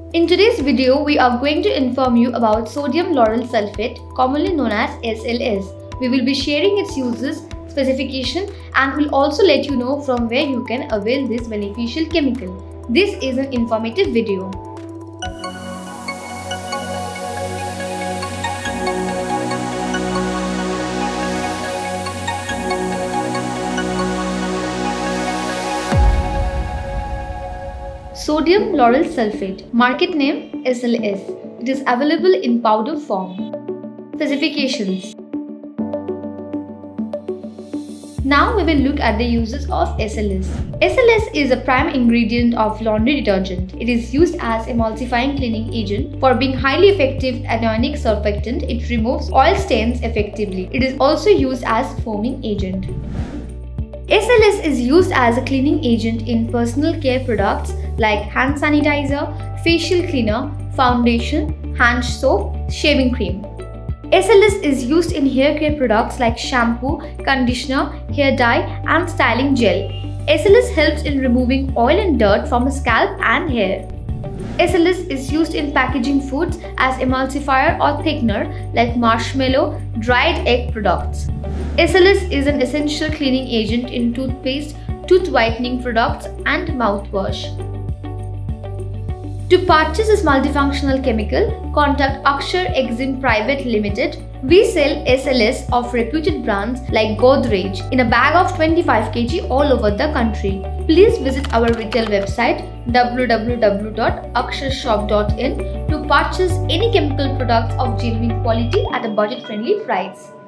In today's video, we are going to inform you about sodium lauryl sulfate, commonly known as SLS. We will be sharing its uses, specification, and will also let you know from where you can avail this beneficial chemical. This is an informative video. Sodium lauryl sulfate, market name SLS. It is available in powder form. Specifications. Now we will look at the uses of SLS. SLS is a prime ingredient of laundry detergent. It is used as emulsifying cleaning agent. For being highly effective anionic surfactant, it removes oil stains effectively. It is also used as foaming agent. SLS is used as a cleaning agent in personal care products like hand sanitizer, facial cleaner, foundation, hand soap, shaving cream. SLS is used in hair care products like shampoo, conditioner, hair dye, and styling gel. SLS helps in removing oil and dirt from the scalp and hair. SLS is used in packaging foods as emulsifier or thickener like marshmallow, dried egg products. SLS is an essential cleaning agent in toothpaste, tooth whitening products, and mouthwash. To purchase this multifunctional chemical, contact Akshar Exim Private Limited. We sell SLS of reputed brands like Godrej in a bag of 25 kg all over the country. Please visit our retail website www.aksharshop.in to purchase any chemical products of genuine quality at a budget-friendly price.